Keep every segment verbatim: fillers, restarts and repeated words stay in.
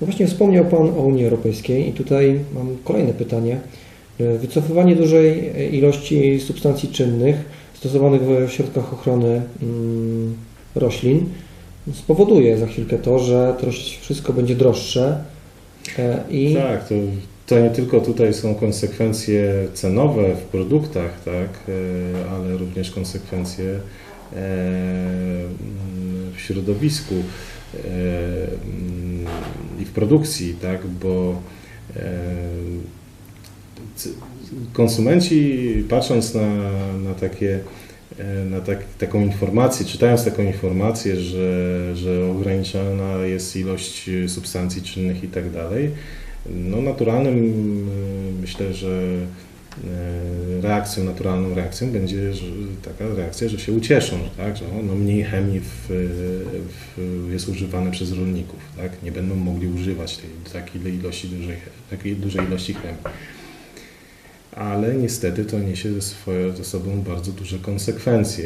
No właśnie wspomniał Pan o Unii Europejskiej i tutaj mam kolejne pytanie. Wycofywanie dużej ilości substancji czynnych stosowanych w środkach ochrony roślin spowoduje za chwilkę to, że to wszystko będzie droższe. I... Tak, to, to nie tylko tutaj są konsekwencje cenowe w produktach, tak, ale również konsekwencje w środowisku i w produkcji, tak, bo konsumenci, patrząc na, na, takie, na tak, taką informację, czytając taką informację, że, że ograniczana jest ilość substancji czynnych i tak dalej, no naturalnym, myślę, że reakcją, naturalną reakcją będzie że, taka reakcja, że się ucieszą, tak, że no, mniej chemii w, w, jest używane przez rolników, tak, nie będą mogli używać tej takiej ilości, dużej, takiej dużej ilości chemii. Ale niestety to niesie ze, swoje, ze sobą bardzo duże konsekwencje.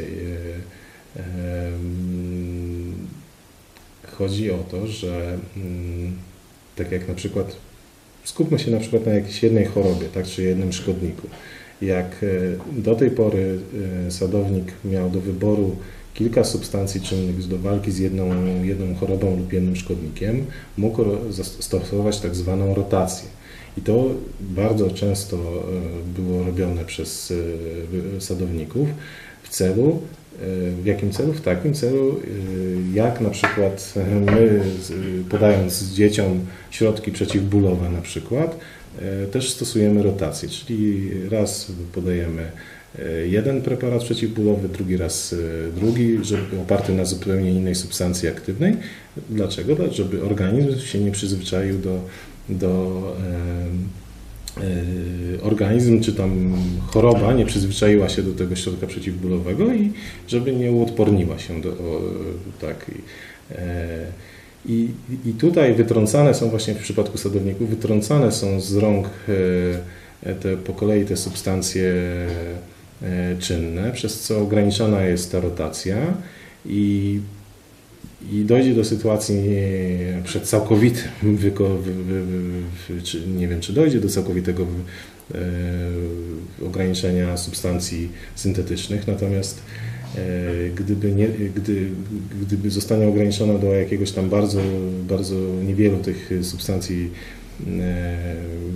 Chodzi o to, że tak jak na przykład, skupmy się na przykład na jakiejś jednej chorobie, tak, czy jednym szkodniku. Jak do tej pory sadownik miał do wyboru kilka substancji czynnych do walki z jedną, jedną chorobą lub jednym szkodnikiem, mógł stosować tak zwaną rotację. I to bardzo często było robione przez sadowników w celu, w jakim celu? W takim celu, jak na przykład my, podając dzieciom środki przeciwbólowe na przykład, też stosujemy rotację, czyli raz podajemy jeden preparat przeciwbólowy, drugi raz drugi, żeby oparty na zupełnie innej substancji aktywnej. Dlaczego? Żeby organizm się nie przyzwyczaił do do e, e, organizm, czy tam choroba nie przyzwyczaiła się do tego środka przeciwbólowego i żeby nie uodporniła się do o, tak. I, e, i, I tutaj wytrącane są właśnie w przypadku sadowników, wytrącane są z rąk e, te, po kolei te substancje e, czynne, przez co ograniczana jest ta rotacja i I dojdzie do sytuacji przed całkowitym, wyko, wy, wy, wy, czy, nie wiem, czy dojdzie do całkowitego e, ograniczenia substancji syntetycznych, natomiast e, gdyby, nie, gdy, gdyby zostanie ograniczona do jakiegoś tam bardzo, bardzo niewielu tych substancji, e,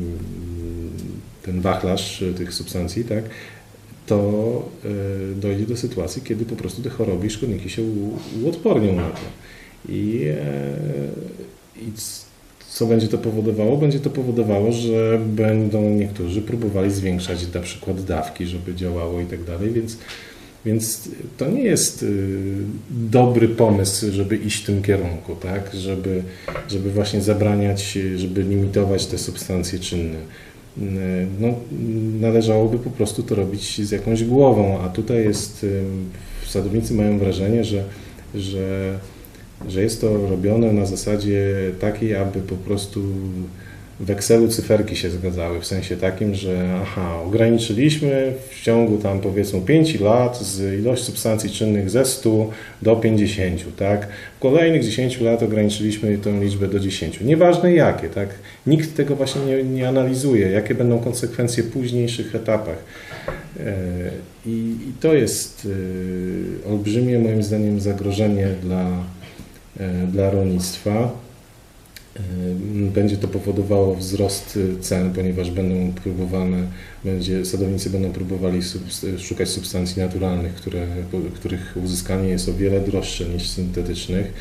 ten wachlarz tych substancji, tak, to dojdzie do sytuacji, kiedy po prostu te choroby i szkodniki się uodpornią na to. I, i co będzie to powodowało? Będzie to powodowało, że będą niektórzy próbowali zwiększać na przykład dawki, żeby działało i tak dalej, więc, więc to nie jest dobry pomysł, żeby iść w tym kierunku, tak? Żeby, żeby właśnie zabraniać, żeby limitować te substancje czynne. No, należałoby po prostu to robić z jakąś głową, a tutaj jest, sadownicy mają wrażenie, że, że, że jest to robione na zasadzie takiej, aby po prostu w Excelu cyferki się zgadzały, w sensie takim, że aha, ograniczyliśmy w ciągu tam powiedzmy pięciu lat z ilość substancji czynnych ze stu do pięćdziesięciu, tak? W kolejnych dziesięciu lat ograniczyliśmy tę liczbę do dziesięciu. Nieważne jakie, tak? Nikt tego właśnie nie, nie analizuje, jakie będą konsekwencje w późniejszych etapach. I, i to jest olbrzymie moim zdaniem zagrożenie dla, dla rolnictwa. Będzie to powodowało wzrost cen, ponieważ będą próbowane, będzie, sadownicy będą próbowali sub, szukać substancji naturalnych, które, których uzyskanie jest o wiele droższe niż syntetycznych.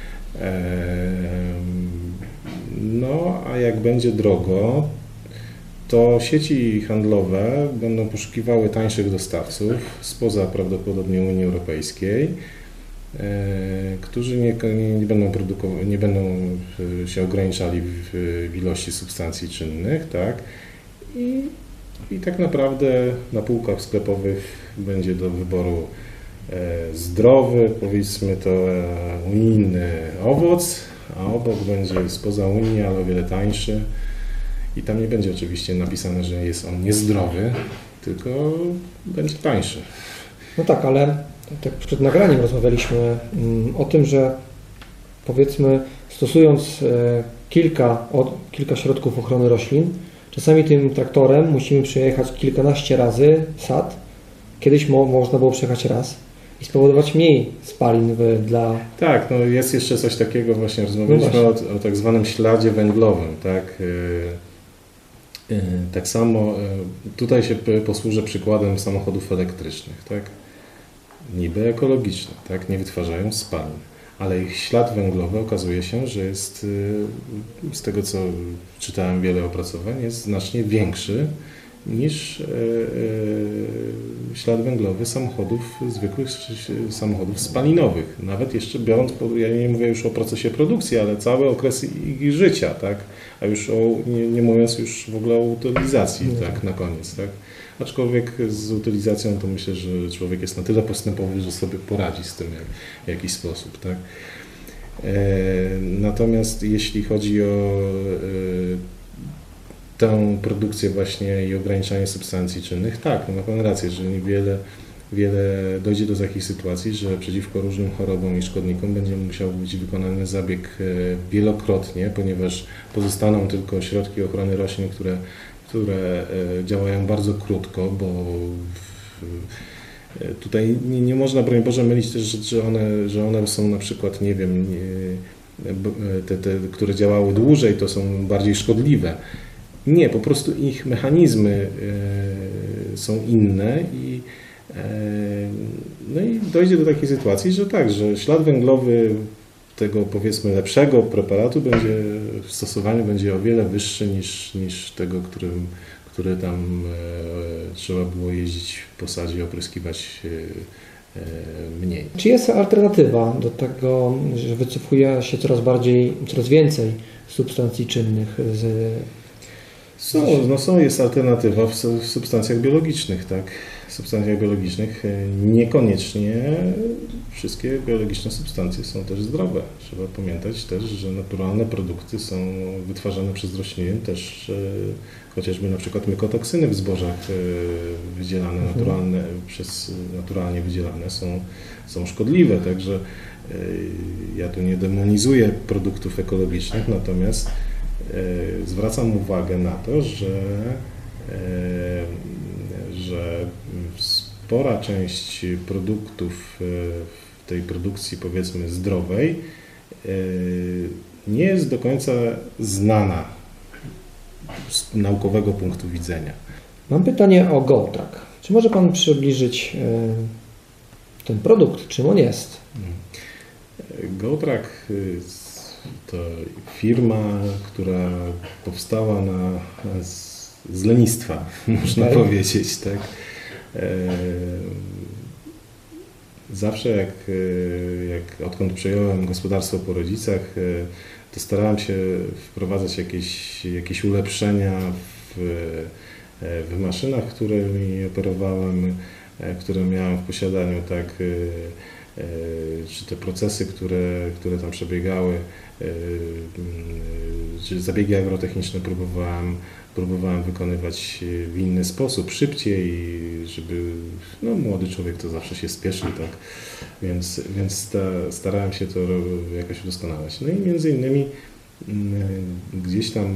No, a jak będzie drogo, to sieci handlowe będą poszukiwały tańszych dostawców spoza prawdopodobnie Unii Europejskiej, którzy nie, nie, będą produkować, nie będą się ograniczali w, w ilości substancji czynnych, tak? I, I tak naprawdę na półkach sklepowych będzie do wyboru zdrowy, powiedzmy to unijny owoc, a obok będzie spoza Unii, ale o wiele tańszy. I tam nie będzie oczywiście napisane, że jest on niezdrowy, tylko będzie tańszy. No tak, ale tak przed nagraniem rozmawialiśmy o tym, że powiedzmy stosując e, kilka, od, kilka środków ochrony roślin, czasami tym traktorem musimy przejechać kilkanaście razy sad. Kiedyś mo, można było przejechać raz i spowodować mniej spalin w, dla... Tak, no jest jeszcze coś takiego, właśnie rozmawialiśmy No o, o tak zwanym śladzie węglowym, tak? Yy, yy, tak samo yy, tutaj się posłużę przykładem samochodów elektrycznych, tak? Niby ekologiczne, tak? Nie wytwarzają spalin, ale ich ślad węglowy okazuje się, że jest, yy, z tego co czytałem wiele opracowań, jest znacznie większy niż yy, ślad węglowy samochodów, zwykłych samochodów spalinowych. Nawet jeszcze biorąc, ja nie mówię już o procesie produkcji, ale cały okres ich życia, tak? A już o, nie, nie mówiąc już w ogóle o utylizacji, nie. tak, na koniec, tak? Aczkolwiek z utylizacją to myślę, że człowiek jest na tyle postępowy, że sobie poradzi z tym jak, w jakiś sposób, tak? E, natomiast jeśli chodzi o e, tę produkcję właśnie i ograniczanie substancji czynnych, tak, no ma Pan rację, że wiele, wiele dojdzie do takich sytuacji, że przeciwko różnym chorobom i szkodnikom będzie musiał być wykonany zabieg wielokrotnie, ponieważ pozostaną tylko środki ochrony roślin, które, które działają bardzo krótko, bo tutaj nie, nie można, broń Boże, mylić też, że one, że one są na przykład, nie wiem, te, te, które działały dłużej, to są bardziej szkodliwe. Nie, po prostu ich mechanizmy y, są inne i, y, no i dojdzie do takiej sytuacji, że tak, że ślad węglowy tego powiedzmy lepszego preparatu będzie w stosowaniu będzie o wiele wyższy niż, niż tego, którym, który tam y, trzeba było jeździć po sadzie, opryskiwać y, y, mniej. Czy jest alternatywa do tego, że wycofuje się coraz bardziej, coraz więcej substancji czynnych z Są, no są, jest alternatywa w, w substancjach biologicznych, tak? W substancjach biologicznych niekoniecznie wszystkie biologiczne substancje są też zdrowe. Trzeba pamiętać też, że naturalne produkty są wytwarzane przez rośliny, też e, chociażby na przykład mykotoksyny w zbożach e, wydzielane, mhm. naturalne, przez, naturalnie wydzielane są, są szkodliwe, także e, ja tu nie demonizuję produktów ekologicznych, natomiast zwracam uwagę na to, że, że spora część produktów w tej produkcji, powiedzmy, zdrowej nie jest do końca znana z naukowego punktu widzenia. Mam pytanie o GoTrack. Czy może Pan przybliżyć ten produkt, czym on jest? GoTrack to firma, która powstała na, z, z lenistwa, można okay. powiedzieć, tak. Zawsze jak, jak odkąd przejąłem gospodarstwo po rodzicach, to starałem się wprowadzać jakieś, jakieś ulepszenia w, w maszynach, którymi operowałem, które miałem w posiadaniu, tak, czy te procesy, które, które tam przebiegały, czy zabiegi agrotechniczne próbowałem, próbowałem wykonywać w inny sposób, szybciej, żeby, no młody człowiek to zawsze się spieszy, tak, więc, więc sta, starałem się to jakoś udoskonalać. No i między innymi gdzieś tam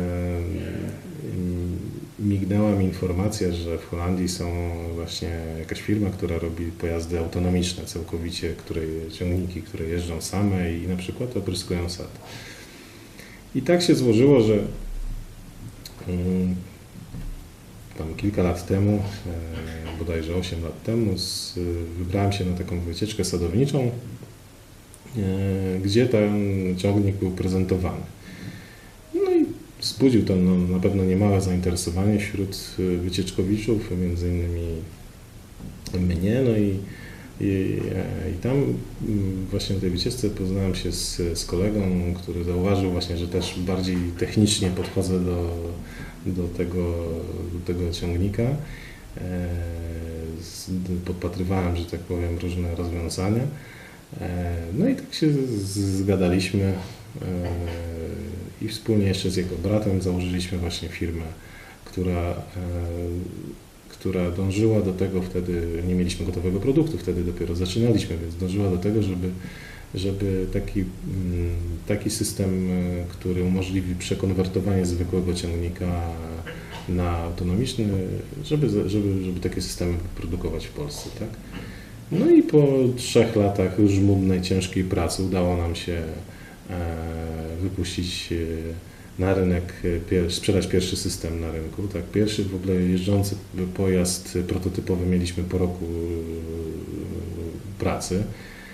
mignęła mi informacja, że w Holandii są właśnie jakaś firma, która robi pojazdy autonomiczne całkowicie, które, ciągniki, które jeżdżą same i na przykład opryskują sad. I tak się złożyło, że um, tam kilka lat temu, e, bodajże osiem lat temu, z, wybrałem się na taką wycieczkę sadowniczą, e, gdzie ten ciągnik był prezentowany. No i wzbudził to no, na pewno niemałe zainteresowanie wśród wycieczkowiczów, między innymi mnie, no i, i, i tam właśnie na tej wycieczce poznałem się z, z kolegą, który zauważył właśnie, że też bardziej technicznie podchodzę do, do, tego, do tego ciągnika. E, podpatrywałem, że tak powiem, różne rozwiązania. E, no i tak się zgadaliśmy. E, I wspólnie jeszcze z jego bratem założyliśmy właśnie firmę, która, e, która dążyła do tego, wtedy nie mieliśmy gotowego produktu, wtedy dopiero zaczynaliśmy, więc dążyła do tego, żeby, żeby taki, taki system, który umożliwi przekonwertowanie zwykłego ciągnika na autonomiczny, żeby, żeby, żeby takie systemy produkować w Polsce. Tak? No i po trzech latach już żmudnej, ciężkiej pracy udało nam się wypuścić na rynek, sprzedać pierwszy system na rynku. Tak, pierwszy w ogóle jeżdżący pojazd prototypowy mieliśmy po roku pracy.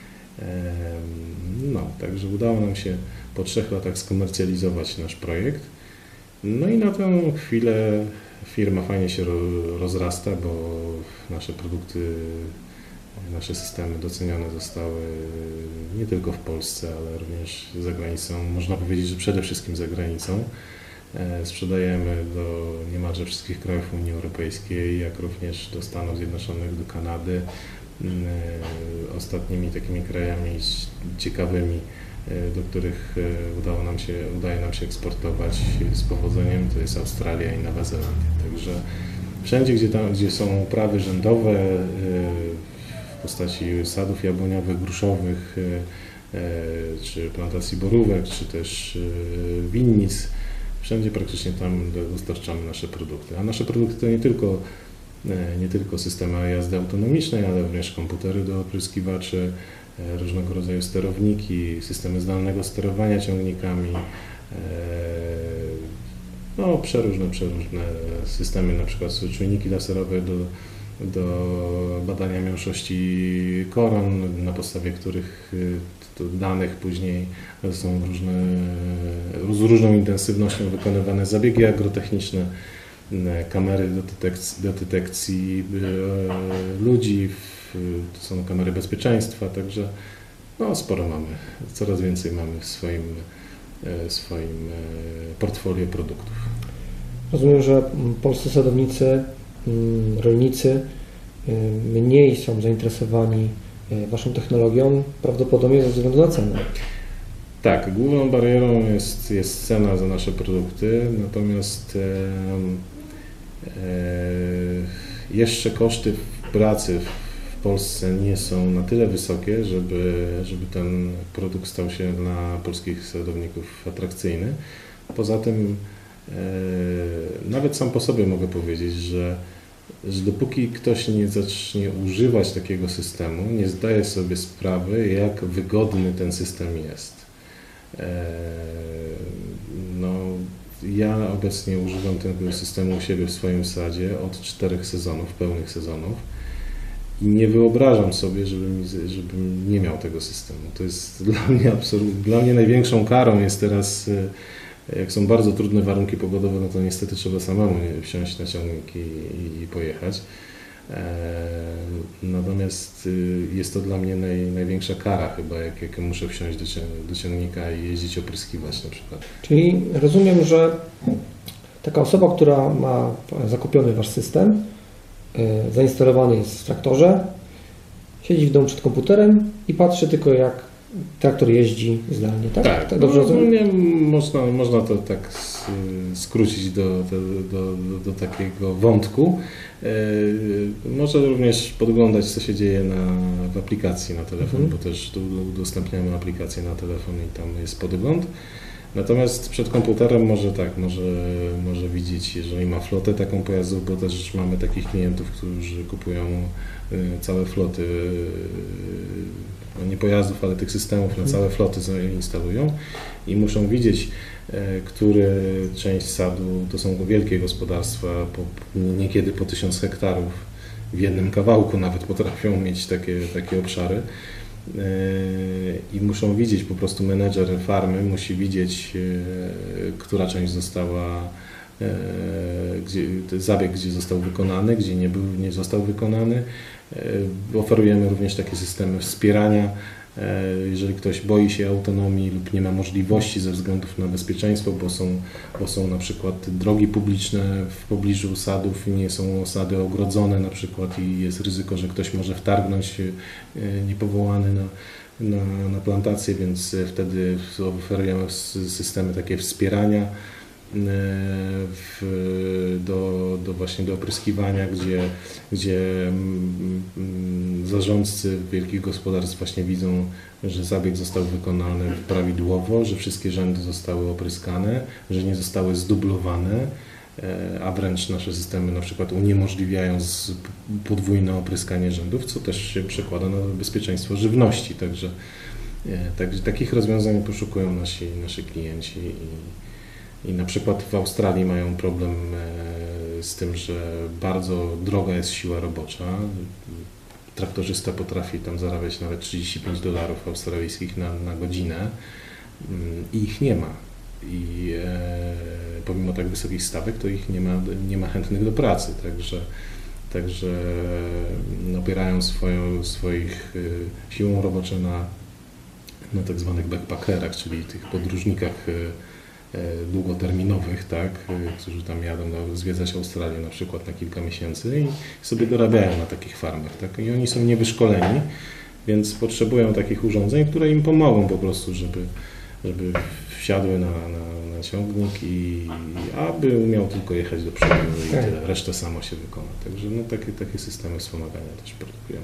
No, także udało nam się po trzech latach skomercjalizować nasz projekt. No i na tę chwilę firma fajnie się rozrasta, bo nasze produkty, nasze systemy docenione zostały nie tylko w Polsce, ale również za granicą. Można powiedzieć, że przede wszystkim za granicą. Sprzedajemy do niemalże wszystkich krajów Unii Europejskiej, jak również do Stanów Zjednoczonych, do Kanady. Ostatnimi takimi krajami ciekawymi, do których udało nam się, udaje nam się eksportować z powodzeniem, to jest Australia i Nowa Zelandia. Także wszędzie, gdzie, tam, gdzie są uprawy rzędowe w postaci sadów jabłoniowych, gruszowych, czy plantacji borówek, czy też winnic, wszędzie praktycznie tam dostarczamy nasze produkty. A nasze produkty to nie tylko nie tylko systemy jazdy autonomicznej, ale również komputery do opryskiwaczy, różnego rodzaju sterowniki, systemy zdalnego sterowania ciągnikami, no przeróżne, przeróżne systemy, na przykład czujniki laserowe do, do badania miąższości koron, na podstawie których danych później są różne, z różną intensywnością wykonywane zabiegi agrotechniczne, kamery do detekcji, do detekcji ludzi, to są kamery bezpieczeństwa, także no, sporo mamy, coraz więcej mamy w swoim, swoim portfolio produktów. Rozumiem, że polscy sadownicy, rolnicy mniej są zainteresowani Waszą technologią, prawdopodobnie ze względu na cenę. Tak, główną barierą jest, jest cena za nasze produkty, natomiast jeszcze koszty pracy w Polsce nie są na tyle wysokie, żeby, żeby ten produkt stał się dla polskich sadowników atrakcyjny. Poza tym nawet sam po sobie mogę powiedzieć, że, że dopóki ktoś nie zacznie używać takiego systemu, nie zdaje sobie sprawy, jak wygodny ten system jest. No, ja obecnie używam tego systemu u siebie w swoim sadzie od czterech sezonów, pełnych sezonów i nie wyobrażam sobie, żebym, żebym nie miał tego systemu. To jest dla mnie absolutnie, dla mnie największą karą jest teraz, jak są bardzo trudne warunki pogodowe, no to niestety trzeba samemu wsiąść na ciągnik i, i, i pojechać. Natomiast jest to dla mnie naj, największa kara chyba, jak, jak muszę wsiąść do, do ciągnika i jeździć opryskiwać na przykład. Czyli rozumiem, że taka osoba, która ma zakupiony Wasz system, zainstalowany jest w traktorze, siedzi w domu przed komputerem i patrzy tylko, jak traktor jeździ zdalnie, tak? Tak, tak dobrze no, rozumiem? Nie, można, można to tak skrócić do, do, do, do, do takiego wątku. Może również podglądać, co się dzieje na, w aplikacji na telefon, mhm. bo też tu udostępniamy aplikację na telefon i tam jest podgląd. Natomiast przed komputerem może tak, może, może widzieć, jeżeli ma flotę taką pojazdów, bo też mamy takich klientów, którzy kupują całe floty, nie pojazdów, ale tych systemów na całe floty instalują i muszą widzieć, które część sadu, to są wielkie gospodarstwa, po, niekiedy po tysiąc hektarów w jednym kawałku nawet potrafią mieć takie, takie obszary i muszą widzieć, po prostu menedżer farmy musi widzieć, która część została, gdzie, zabieg gdzie został wykonany, gdzie nie, był, nie został wykonany. Oferujemy również takie systemy wspierania, jeżeli ktoś boi się autonomii lub nie ma możliwości ze względów na bezpieczeństwo, bo są, bo są na przykład drogi publiczne w pobliżu sadów, nie są osady ogrodzone na przykład i jest ryzyko, że ktoś może wtargnąć niepowołany na, na, na plantację, więc wtedy oferujemy systemy takie wspierania W, do, do właśnie do opryskiwania, gdzie, gdzie zarządcy wielkich gospodarstw właśnie widzą, że zabieg został wykonany prawidłowo, że wszystkie rzędy zostały opryskane, że nie zostały zdublowane, a wręcz nasze systemy na przykład uniemożliwiają podwójne opryskanie rzędów, co też się przekłada na bezpieczeństwo żywności. Także, także takich rozwiązań poszukują nasi, nasi klienci i, i na przykład w Australii mają problem z tym, że bardzo droga jest siła robocza. Traktorzysta potrafi tam zarabiać nawet trzydzieści pięć dolarów australijskich na, na godzinę i ich nie ma. I e, pomimo tak wysokich stawek, to ich nie ma, nie ma chętnych do pracy, także, także opierają swoją, swoich y, siłą roboczą na, na tak zwanych backpackerach, czyli tych podróżnikach y, y, długoterminowych, tak, y, którzy tam jadą no, zwiedzać Australię na przykład na kilka miesięcy i sobie dorabiają na takich farmach, tak, i oni są niewyszkoleni, więc potrzebują takich urządzeń, które im pomogą po prostu, żeby żeby wsiadły na, na, na ciągnik i aby umiał tylko jechać do przodu i tyle, resztę samo się wykona. Także no, takie, takie systemy wspomagania też produkujemy.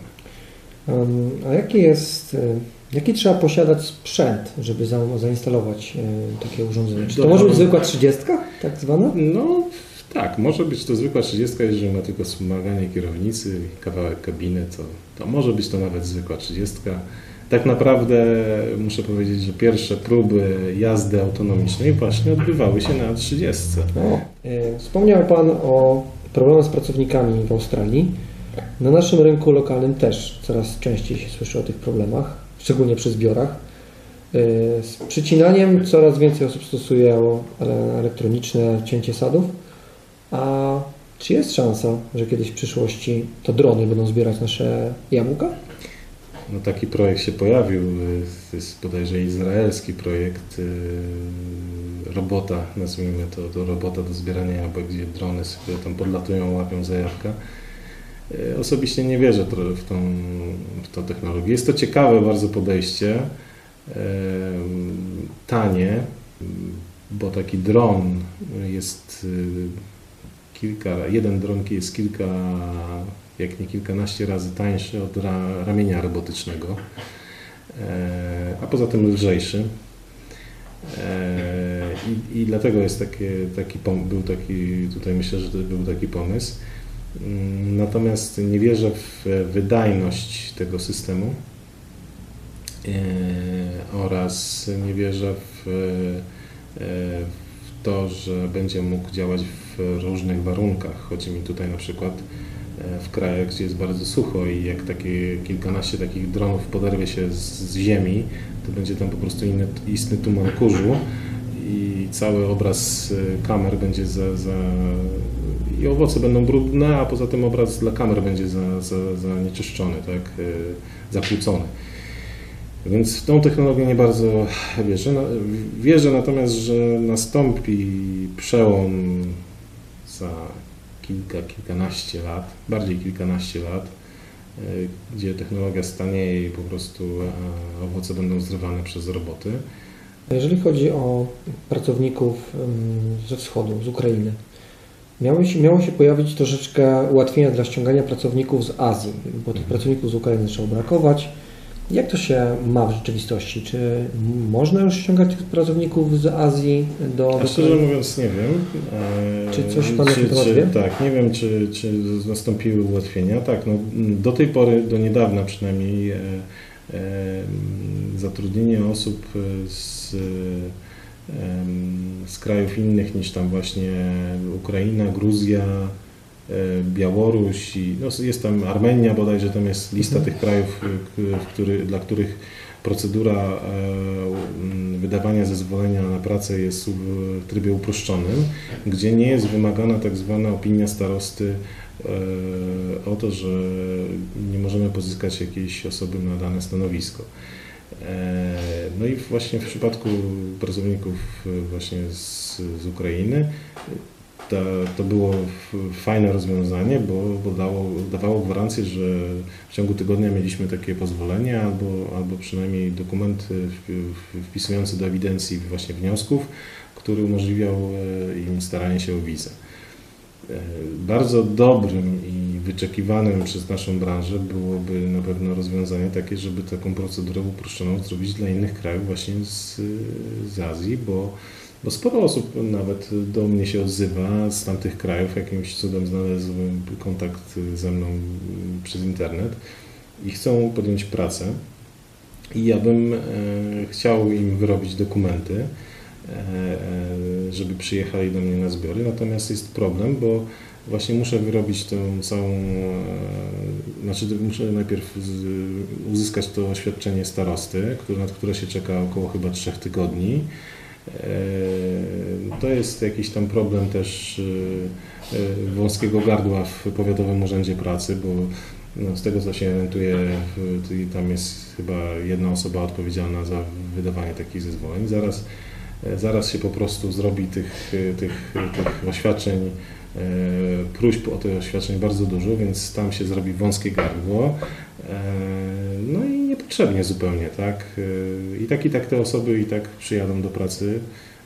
Um, a jaki jest, jaki trzeba posiadać sprzęt, żeby za, zainstalować e, takie urządzenie? Czy to Do, może być zwykła trzydziestka, tak zwana? No tak, może być to zwykła trzydziestka, jeżeli ma tylko wspomaganie kierownicy i kawałek kabiny, to, to może być to nawet zwykła trzydziestka. Tak naprawdę muszę powiedzieć, że pierwsze próby jazdy autonomicznej właśnie odbywały się na trzydziestce. O, e, wspomniał Pan o problemach z pracownikami w Australii. Na naszym rynku lokalnym też coraz częściej się słyszy o tych problemach, szczególnie przy zbiorach. E, z przycinaniem coraz więcej osób stosuje elektroniczne cięcie sadów. A czy jest szansa, że kiedyś w przyszłości to drony będą zbierać nasze jabłka? No taki projekt się pojawił, to jest bodajże izraelski projekt robota, nazwijmy to, do robota do zbierania jabłek, gdzie drony sobie tam podlatują, łapią za jabłka. Osobiście nie wierzę w tą, w tą technologię. Jest to ciekawe bardzo podejście, tanie, bo taki dron jest kilka, jeden dron jest kilka jak nie kilkanaście razy tańszy od ra, ramienia robotycznego, e, a poza tym lżejszy. E, i, I dlatego jest takie, taki pom- był taki, tutaj myślę, że to był taki pomysł. Natomiast nie wierzę w wydajność tego systemu e, oraz nie wierzę w, e, w to, że będzie mógł działać w różnych warunkach. Chodzi mi tutaj na przykład w krajach, gdzie jest bardzo sucho i jak takie kilkanaście takich dronów poderwie się z, z ziemi, to będzie tam po prostu inny, istny tuman kurzu i cały obraz kamer będzie za, za i owoce będą brudne, a poza tym obraz dla kamer będzie za, za, zanieczyszczony, tak, zakłócony. Więc w tą technologię nie bardzo wierzę. Wierzę natomiast, że nastąpi przełom za kilka, kilkanaście lat, bardziej kilkanaście lat, gdzie technologia stanieje i po prostu owoce będą zrywane przez roboty. Jeżeli chodzi o pracowników ze wschodu, z Ukrainy, miało się, miało się pojawić troszeczkę ułatwienia dla ściągania pracowników z Azji, bo tych pracowników z Ukrainy zaczęło brakować. Jak to się ma w rzeczywistości? Czy można już ściągać tych pracowników z Azji do... A szczerze mówiąc nie wiem. Czy coś Pan na ten temat czy, wie? Tak, nie wiem, czy, czy nastąpiły ułatwienia. Tak, no, do tej pory, do niedawna przynajmniej, e, e, zatrudnienie osób z, e, z krajów innych niż tam właśnie Ukraina, Gruzja, Białoruś i no jest tam Armenia, bodajże tam jest lista mhm. tych krajów, który, dla których procedura wydawania zezwolenia na pracę jest w trybie uproszczonym, gdzie nie jest wymagana tak zwana opinia starosty o to, że nie możemy pozyskać jakiejś osoby na dane stanowisko. No i właśnie w przypadku pracowników właśnie z, z Ukrainy To, to było fajne rozwiązanie, bo, bo dało, dawało gwarancję, że w ciągu tygodnia mieliśmy takie pozwolenie albo, albo przynajmniej dokument wpisujący do ewidencji właśnie wniosków, który umożliwiał im staranie się o wizę. Bardzo dobrym i wyczekiwanym przez naszą branżę byłoby na pewno rozwiązanie takie, żeby taką procedurę uproszczoną zrobić dla innych krajów właśnie z, z Azji, bo, bo sporo osób nawet do mnie się odzywa z tamtych krajów, jakimś cudem znalazłem kontakt ze mną przez internet i chcą podjąć pracę i ja bym e, chciał im wyrobić dokumenty, e, żeby przyjechali do mnie na zbiory, natomiast jest problem, bo właśnie muszę wyrobić tę całą, e, znaczy muszę najpierw z, uzyskać to oświadczenie starosty, które, nad które się czeka około chyba trzech tygodni. E, to jest jakiś tam problem też e, e, wąskiego gardła w Powiatowym Urzędzie Pracy, bo no, z tego co się orientuję, tam jest chyba jedna osoba odpowiedzialna za wydawanie takich zezwoleń. Zaraz, zaraz się po prostu zrobi tych, tych, tych oświadczeń, próśb o te oświadczeń bardzo dużo, więc tam się zrobi wąskie gardło. No i niepotrzebnie zupełnie, tak? I tak i tak te osoby i tak przyjadą do pracy,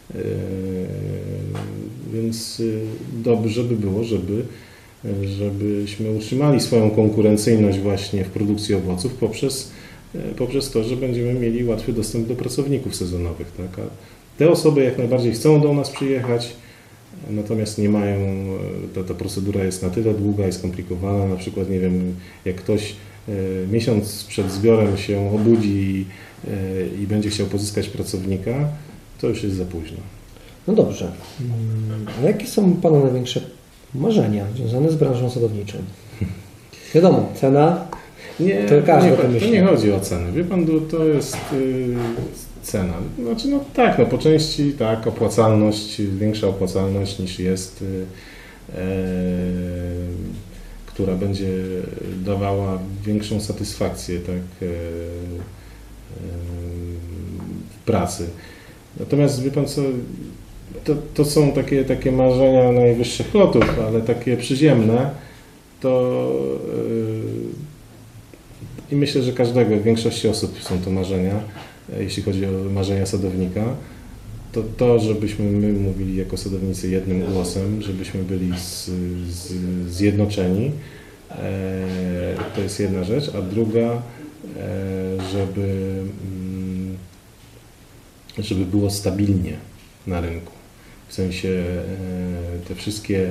więc dobrze by było, żeby żebyśmy utrzymali swoją konkurencyjność właśnie w produkcji owoców poprzez, poprzez to, że będziemy mieli łatwy dostęp do pracowników sezonowych. Tak? A te osoby jak najbardziej chcą do nas przyjechać, natomiast nie mają, ta, ta procedura jest na tyle długa i skomplikowana, na przykład nie wiem, jak ktoś miesiąc przed zbiorem się obudzi i, i będzie chciał pozyskać pracownika, to już jest za późno. No dobrze. A jakie są Pana największe marzenia związane z branżą sadowniczą? Wiadomo, cena, nie, to każdy nie, to myśli. To nie chodzi o cenę. Wie Pan, to jest yy, cena. Znaczy, no tak, no po części tak, opłacalność, większa opłacalność niż jest, yy, yy, która będzie dawała większą satysfakcję tak, yy, yy, w pracy. Natomiast wie Pan co, To, to są takie, takie marzenia najwyższych lotów, ale takie przyziemne, to yy, i myślę, że każdego, większości osób są to marzenia, jeśli chodzi o marzenia sadownika, to to, żebyśmy my mówili jako sadownicy jednym głosem, żebyśmy byli z, z, zjednoczeni, yy, to jest jedna rzecz, a druga, yy, żeby, yy, żeby było stabilnie na rynku. W sensie te wszystkie...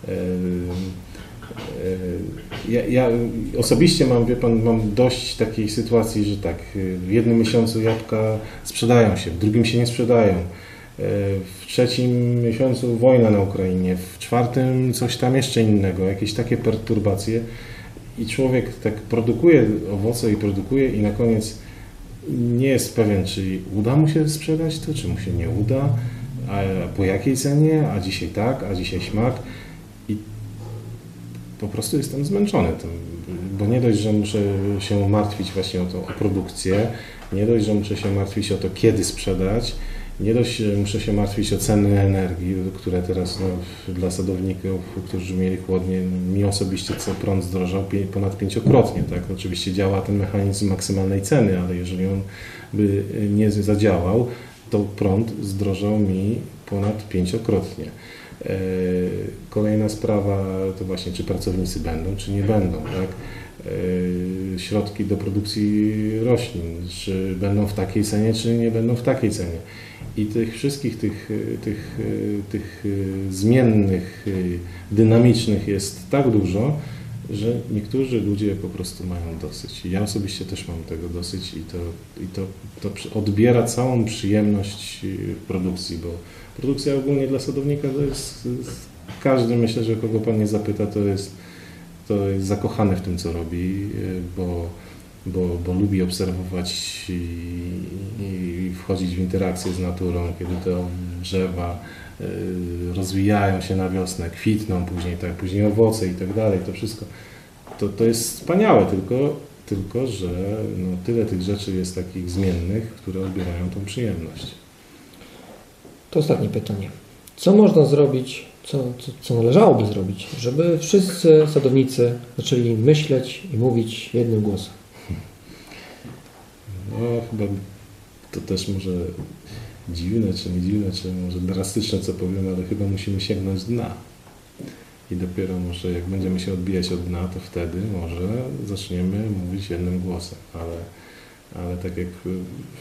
Ja, ja osobiście mam, wie Pan, mam dość takiej sytuacji, że tak, w jednym miesiącu jabłka sprzedają się, w drugim się nie sprzedają, w trzecim miesiącu wojna na Ukrainie, w czwartym coś tam jeszcze innego, jakieś takie perturbacje i człowiek tak produkuje owoce i produkuje i na koniec nie jest pewien, czy uda mu się sprzedać to, czy mu się nie uda, a po jakiej cenie, a dzisiaj tak, a dzisiaj śmak i po prostu jestem zmęczony tym, bo nie dość, że muszę się martwić właśnie o to, o produkcję, nie dość, że muszę się martwić o to, kiedy sprzedać, nie dość, że muszę się martwić o ceny energii, które teraz no, dla sadowników, którzy mieli chłodnie, mi osobiście co prąd zdrożał ponad pięciokrotnie, tak? Oczywiście działa ten mechanizm maksymalnej ceny, ale jeżeli on by nie zadziałał, to prąd zdrożał mi ponad pięciokrotnie. Kolejna sprawa to właśnie, czy pracownicy będą, czy nie będą. Tak? Środki do produkcji roślin, czy będą w takiej cenie, czy nie będą w takiej cenie. I tych wszystkich tych, tych, tych zmiennych, dynamicznych jest tak dużo, że niektórzy ludzie po prostu mają dosyć. I ja osobiście też mam tego dosyć i to, i to, to odbiera całą przyjemność produkcji, bo produkcja ogólnie dla sadownika to jest, każdy, myślę, że kogo Pan nie zapyta, to jest, to jest zakochany w tym, co robi, bo, bo, bo lubi obserwować i, i wchodzić w interakcję z naturą, kiedy te drzewa rozwijają się na wiosnę, kwitną później, tak, później owoce i tak dalej, to wszystko, to, to jest wspaniałe, tylko, tylko że no, tyle tych rzeczy jest takich zmiennych, które odbierają tą przyjemność. To ostatnie pytanie. Co można zrobić, co, co, co należałoby zrobić, żeby wszyscy sadownicy zaczęli myśleć i mówić jednym głosem? No chyba to też może dziwne, czy nie dziwne, czy może drastyczne, co powiem, ale chyba musimy sięgnąć dna. i dopiero może jak będziemy się odbijać od dna, to wtedy może zaczniemy mówić jednym głosem, ale, ale tak jak w,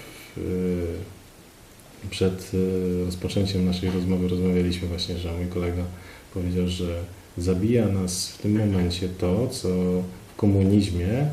przed rozpoczęciem naszej rozmowy rozmawialiśmy właśnie, że mój kolega powiedział, że zabija nas w tym momencie to, co w komunizmie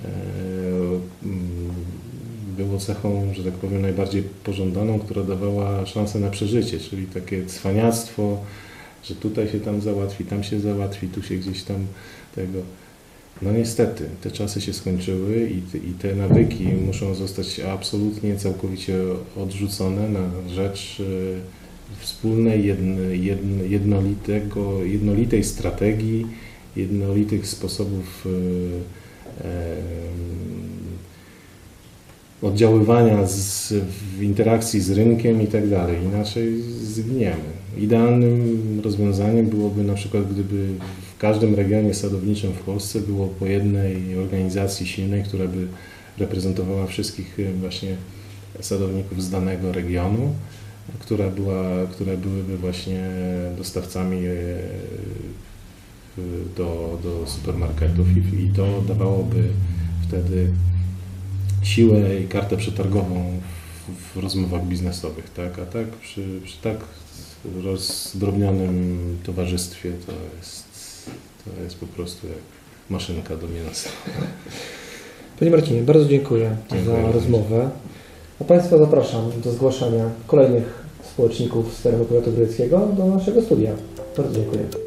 było cechą, że tak powiem, najbardziej pożądaną, która dawała szansę na przeżycie, czyli takie cwaniactwo, że tutaj się tam załatwi, tam się załatwi, tu się gdzieś tam tego. No niestety, te czasy się skończyły i te, i te nawyki muszą zostać absolutnie, całkowicie odrzucone na rzecz wspólnej, jedno, jedno, jednolitego, jednolitej strategii, jednolitych sposobów e, oddziaływania z, w interakcji z rynkiem i tak dalej. Inaczej zginiemy. Idealnym rozwiązaniem byłoby na przykład, gdyby w każdym regionie sadowniczym w Polsce było po jednej organizacji silnej, która by reprezentowała wszystkich właśnie sadowników z danego regionu, która była, które byłyby właśnie dostawcami do, do supermarketów i, i to dawałoby wtedy siłę i kartę przetargową w, w rozmowach biznesowych, tak? A tak przy, przy tak rozdrobnionym towarzystwie to jest, to jest po prostu jak maszynka do mięsa. Panie Marcinie, bardzo dziękuję, dziękuję za rozmowę. A Państwa zapraszam do zgłaszania kolejnych społeczników z terenu powiatu grójeckiego do naszego studia. Bardzo dziękuję.